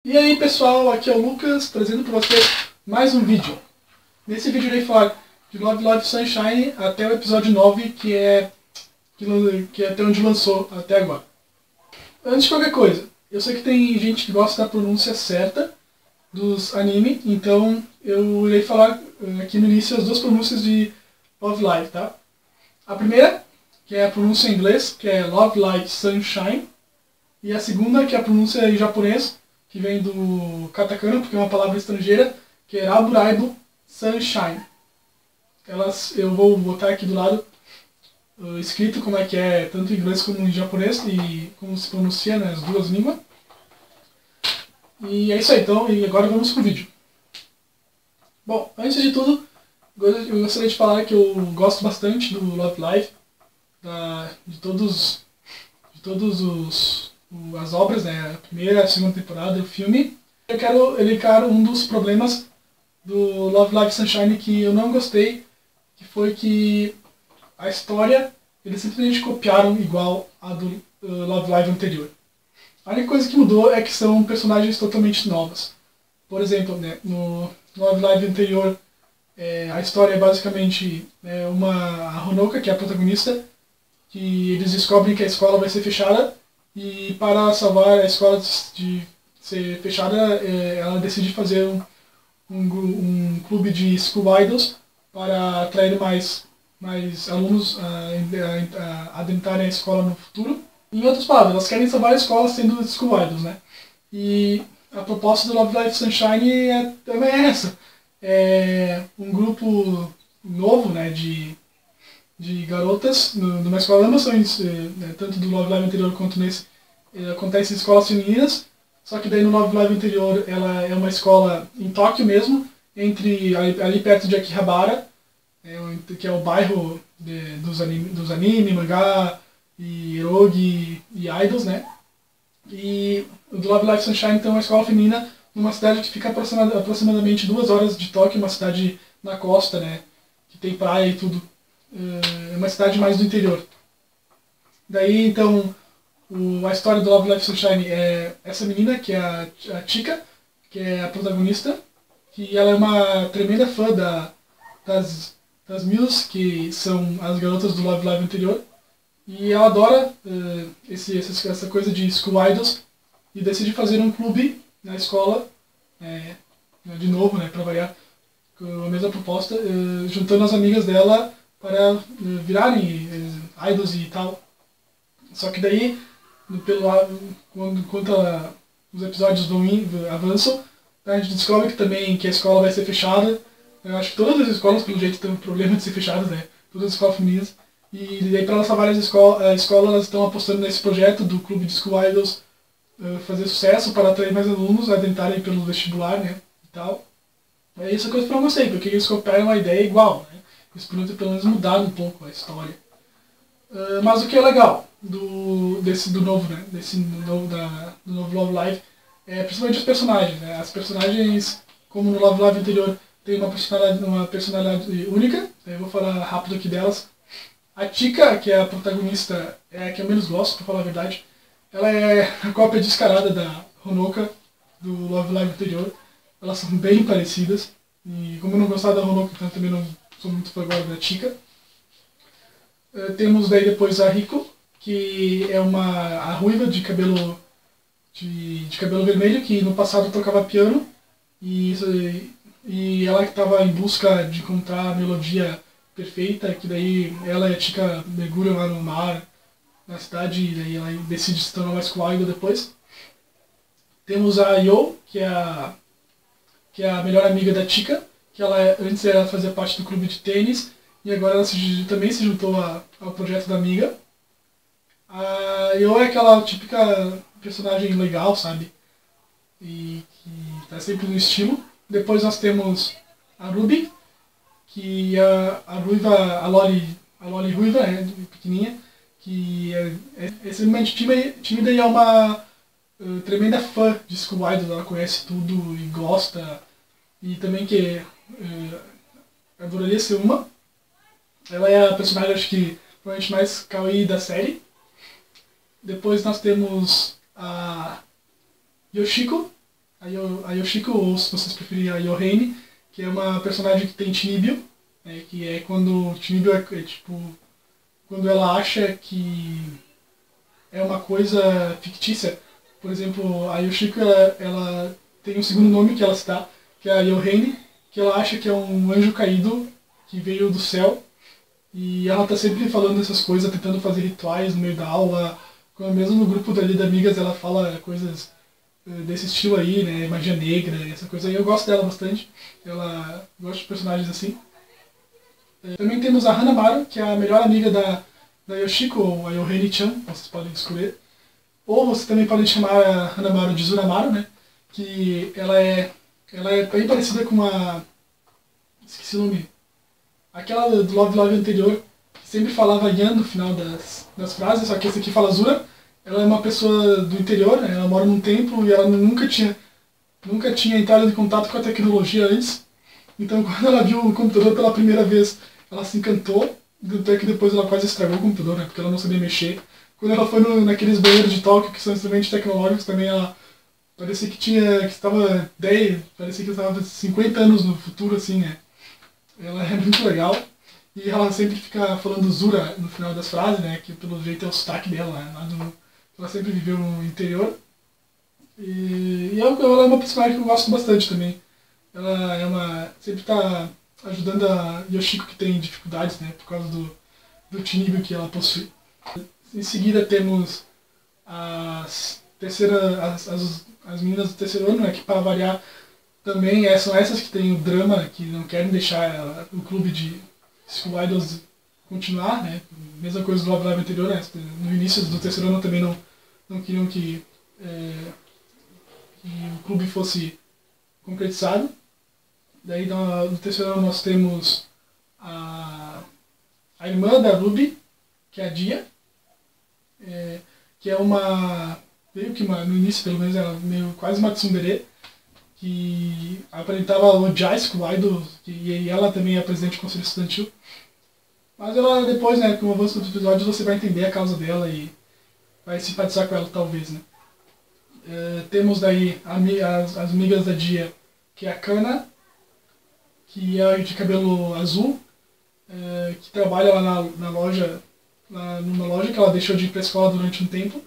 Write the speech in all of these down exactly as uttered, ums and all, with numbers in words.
E aí pessoal, aqui é o Lucas, trazendo para vocês mais um vídeo. Nesse vídeo eu irei falar de Love Live Sunshine até o episódio nove, que é, que é até onde lançou até agora. Antes de qualquer coisa, eu sei que tem gente que gosta da pronúncia certa dos anime, então eu irei falar aqui no início as duas pronúncias de Love Live, tá? A primeira, que é a pronúncia em inglês, que é Love Live Sunshine, e a segunda, que é a pronúncia em japonês, que vem do katakana, porque é uma palavra estrangeira, que é Aburaibo Sunshine. Elas, eu vou botar aqui do lado uh, escrito como é que é, tanto em inglês como em japonês, e como se pronuncia nas duas línguas. E é isso aí, então, e agora vamos pro vídeo. Bom, antes de tudo, eu gostaria de falar que eu gosto bastante do Love Live, da, de todos, de todos os... as obras, né, a primeira, a segunda temporada, o filme. Eu quero elencar um dos problemas do Love Live Sunshine que eu não gostei, que foi que a história, eles simplesmente copiaram igual a do uh, Love Live anterior. A única coisa que mudou é que são personagens totalmente novas. Por exemplo, né, no Love Live anterior, é, a história é basicamente é, uma a Honoka, que é a protagonista, que eles descobrem que a escola vai ser fechada, e para salvar a escola de ser fechada, ela decide fazer um, um, um clube de school idols para atrair mais, mais alunos a, a, a adentrarem a escola no futuro. Em outras palavras, elas querem salvar a escola sendo school idols, né? E a proposta do Love Live Sunshine é, também é essa. É um grupo novo, né, de de garotas numa escola, ambas são né, tanto do Love Live anterior quanto nesse, eh, acontece em escolas femininas, só que daí no Love Live anterior ela é uma escola em Tóquio mesmo, entre ali, ali perto de Akihabara, é, que é o bairro de, dos, anime, dos anime, mangá, e eroge e idols, né? E o do Love Live Sunshine então é uma escola feminina numa cidade que fica aproximadamente duas horas de Tóquio, uma cidade na costa, né? Que tem praia e tudo. É uma cidade mais do interior. Daí, então, o, a história do Love Live Sunshine é essa menina, que é a, a Chika, que é a protagonista, que ela é uma tremenda fã da, das, das Mills, que são as garotas do Love Live anterior, e ela adora uh, esse, essa, essa coisa de school idols, e decide fazer um clube na escola, é, de novo, né, para variar, com a mesma proposta, uh, juntando as amigas dela para virarem idols e tal. Só que daí, pelo, quando, enquanto a, os episódios vão in, avançam, a gente descobre que também que a escola vai ser fechada. Eu acho que todas as escolas, pelo jeito, têm um problema de ser fechadas, né? Todas as escolas femininas. E daí, para elas salvarem a escola, a escola, elas estão apostando nesse projeto do clube de school idols uh, fazer sucesso para atrair mais alunos a adentrarem pelo vestibular, né? E tal. É isso que eu não gostei, porque eles copiaram uma ideia igual, né? Eles podiam ter pelo menos mudado um pouco a história. Uh, mas o que é legal do, desse, do novo, né? Desse novo, da, do novo Love Live é principalmente os personagens, né? As personagens, como no Love Live anterior, tem uma personalidade, uma personalidade única. Eu vou falar rápido aqui delas. A Chika, que é a protagonista, é a que eu menos gosto, pra falar a verdade. Ela é a cópia descarada da Honoka, do Love Live anterior. Elas são bem parecidas. E como eu não gostava da Honoka, então também não sou muito fã agora da Chika. Uh, temos daí depois a Riko, que é uma a ruiva de cabelo de, de cabelo vermelho, que no passado tocava piano, e, e ela que estava em busca de encontrar a melodia perfeita, que daí ela e a Chika mergulham lá no mar, na cidade, e daí ela decide se tornar mais school idol depois. Temos a Yo, que é a, que é a melhor amiga da Chika, que ela antes ela fazia parte do clube de tênis, e agora ela se, também se juntou a, ao projeto da amiga. A Yo é aquela típica personagem legal, sabe? E que tá sempre no estilo. Depois nós temos a Ruby, que é a ruiva, a Loli, a Loli ruiva, né, pequenininha, que é, é extremamente tímida, tímida e é uma uh, tremenda fã de school idols. Ela conhece tudo e gosta, e também que uh, adoraria ser uma. Ela é a personagem, acho que, provavelmente mais kawaii da série. Depois nós temos a Yoshiko, a, Yo, a Yoshiko, ou se vocês preferirem a Yohane, que é uma personagem que tem Chinibyo, né, que é quando Chinibyo é, é tipo quando ela acha que é uma coisa fictícia. Por exemplo, a Yoshiko ela, ela tem um segundo nome que ela se dá, que é a Yohane, que ela acha que é um anjo caído que veio do céu. E ela tá sempre falando essas coisas, tentando fazer rituais no meio da aula. Mesmo no grupo dali de amigas ela fala coisas desse estilo aí, né? Magia negra, essa coisa aí. Eu gosto dela bastante. Ela gosta de personagens assim. Também temos a Hanamaru, que é a melhor amiga da, da Yoshiko, ou a Yohane-chan, vocês podem escolher. Ou você também pode chamar a Hanamaru de Zuramaru, né? Que ela é, ela é bem parecida com a... Esqueci o nome. Aquela do Love Live anterior, que sempre falava Yan no final das, das frases, só que essa aqui fala Zura. Ela é uma pessoa do interior, né? Ela mora num templo e ela nunca tinha, nunca tinha entrado em contato com a tecnologia antes. Então quando ela viu o computador pela primeira vez, ela se encantou, até que depois ela quase estragou o computador, né? Porque ela não sabia mexer. Quando ela foi no, naqueles banheiros de Tóquio, que são extremamente tecnológicos, também ela parecia que tinha, que estava dez, parecia que estava cinquenta anos no futuro, assim, né? Ela é muito legal. E ela sempre fica falando Zura no final das frases, né? Que pelo jeito é o sotaque dela, né? Lá do, ela sempre viveu no interior. E, e ela é uma personagem que eu gosto bastante também. Ela é uma, sempre está ajudando a Yoshiko, que tem dificuldades, né? Por causa do, do Chinibyo que ela possui. Em seguida temos as, terceira, as, as, as meninas do terceiro ano, né? Que para variar também é, são essas que têm o drama, que não querem deixar ela, o clube de School Idols continuar, né? Mesma coisa do Love Live anterior, né? No início do terceiro ano também não, não queriam que, é, que o clube fosse concretizado. Daí no, no terceiro ano nós temos a, a irmã da Ruby, que é a Dia, é, que é uma, meio que uma, no início pelo menos, ela meio quase uma tsundere, que aparentava odiar School Idol, e ela também é presidente do conselho estudantil. Mas ela depois, né, com o avanço dos episódios, você vai entender a causa dela e vai simpatizar com ela, talvez, né. É, temos daí as, as amigas da Dia, que é a Kana, que é de cabelo azul, é, que trabalha lá na, na loja, lá numa loja que ela deixou de ir pra escola durante um tempo.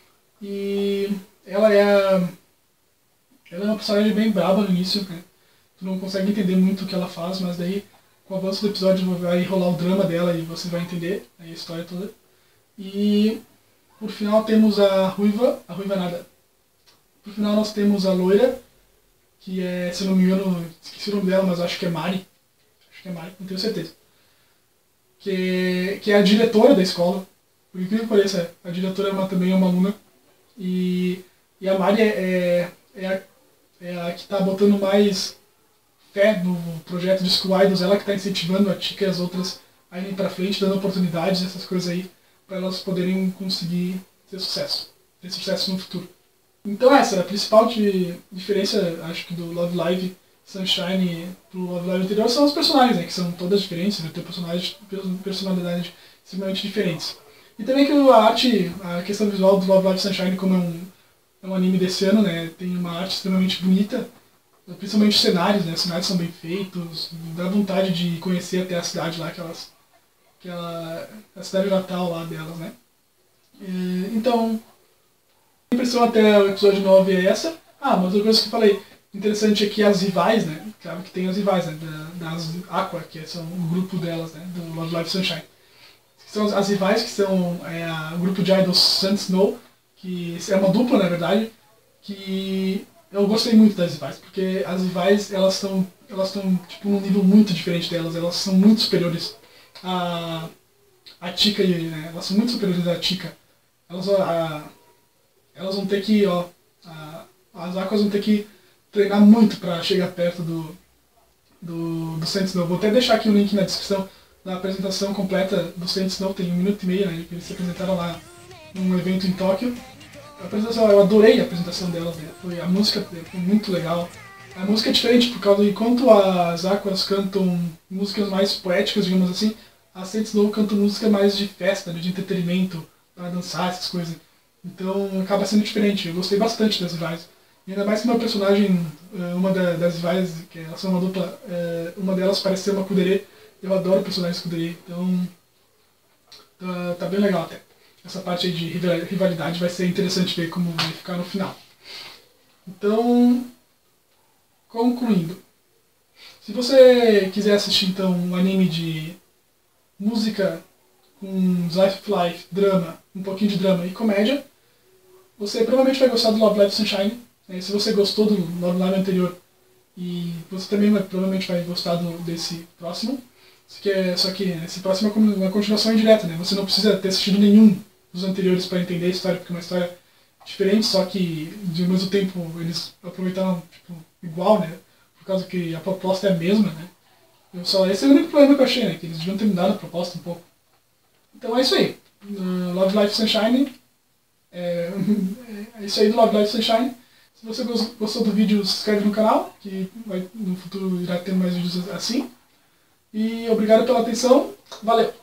E ela é a Ela é uma personagem bem braba no início, né? Tu não consegue entender muito o que ela faz, mas daí com o avanço do episódio vai rolar o drama dela e você vai entender aí a história toda. E por final temos a Ruiva, a Ruiva nada. Por final nós temos a Loira, que é, se eu não me engano, esqueci o nome dela, mas acho que é Mari. Acho que é Mari, não tenho certeza. Que, que é a diretora da escola. Por incrível que pareça, a diretora é uma, também é uma aluna. E, e a Mari é, é, é a é a que está botando mais fé no projeto de School Idols, ela que está incentivando a Tika e as outras a irem para frente, dando oportunidades, essas coisas aí, para elas poderem conseguir ter sucesso, ter sucesso no futuro. Então essa é a principal de, diferença, acho que do Love Live Sunshine pro Love Live anterior são os personagens, né, que são todas diferentes, né, tem personagens, personalidades extremamente diferentes. E também que a arte, a questão visual do Love Live Sunshine, como é um É um anime desse ano, né? Tem uma arte extremamente bonita, principalmente os cenários, né? Os cenários são bem feitos, dá vontade de conhecer até a cidade lá, que elas, que ela, a cidade natal lá delas, né? E, então, a impressão até o episódio nove é essa. Ah, mas outra coisa que eu falei interessante é que as rivais, né? Claro que tem as rivais, né? Das Aqua, que são o grupo delas, né? Do Love Live Sunshine. Que são as rivais, que são é, a, o grupo de idols Sun Snow, que é uma dupla, na verdade, que eu gostei muito das rivais, porque as rivais, elas estão elas estão tipo, num nível muito diferente delas, elas são muito superiores a, a Tika, né? Elas são muito superiores à Tika. Elas, a, elas vão ter que, ó, a, as Aquas vão ter que treinar muito para chegar perto do, do, do Saint Snow. Vou até deixar aqui o link na descrição da apresentação completa do Saint Snow, tem um minuto e meio, né? Eles se apresentaram lá num evento em Tóquio. A apresentação, eu adorei a apresentação delas, né? Foi, a música foi muito legal. A música é diferente por causa de enquanto as Aquas cantam músicas mais poéticas, digamos assim, a Saint Snow canta música mais de festa, de entretenimento, para dançar, essas coisas. Então acaba sendo diferente, eu gostei bastante das rivais. E ainda mais que uma personagem, uma das rivais, que elas são uma dupla, uma delas parece ser uma Kudere. Eu adoro personagens Kudere, então tá, tá bem legal até. Essa parte aí de rivalidade vai ser interessante ver como vai ficar no final. Então, concluindo. Se você quiser assistir então um anime de música com life of life, drama, um pouquinho de drama e comédia, você provavelmente vai gostar do Love Live Sunshine. Né? Se você gostou do Love Live anterior, e você também vai, provavelmente vai gostar do, desse próximo. Que é, só que esse próximo é uma continuação indireta, né? Você não precisa ter assistido nenhum dos anteriores para entender a história, porque é uma história diferente, só que de mesmo tempo eles aproveitaram tipo, igual, né? Por causa que a proposta é a mesma, né? Eu só, esse é o único problema que eu achei, né? Que eles deviam ter mudado a proposta um pouco. Então é isso aí. Uh, Love Live Sunshine. É, é isso aí do Love Live Sunshine. Se você gostou do vídeo, se inscreve no canal, que vai, no futuro irá ter mais vídeos assim. E obrigado pela atenção. Valeu!